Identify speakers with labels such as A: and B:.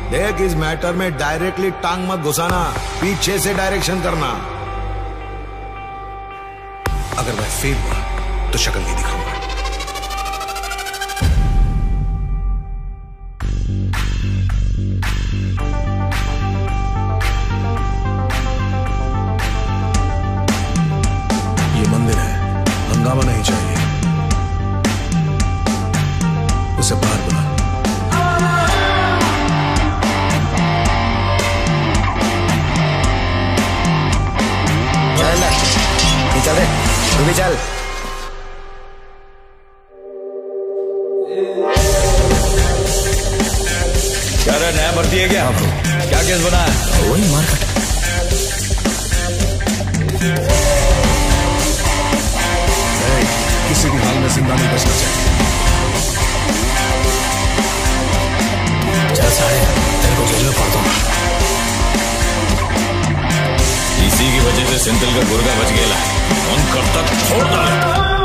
A: देख, इस मैटर में डायरेक्टली टांग मत घुसाना, पीछे से डायरेक्शन करना।
B: अगर मैं फेल हुआ तो शक्ल नहीं दिखाऊंगा। ये मंदिर है, हंगामा नहीं चाहिए। उसे बाहर बुला।
A: चल रे, तू भी चल।
C: क्या रे, नया भर्ती है क्या? क्या केस बना है?
A: वही मारकट।
B: किसी भी हाल में जिंदा नहीं बचना चाहिए।
A: चल सारे, तेरे को जेल में पड़ दूंगा।
C: इसी की वजह से सेंट्रल का गुर्गा बच गया। कौन कब तक छोड़ डाले।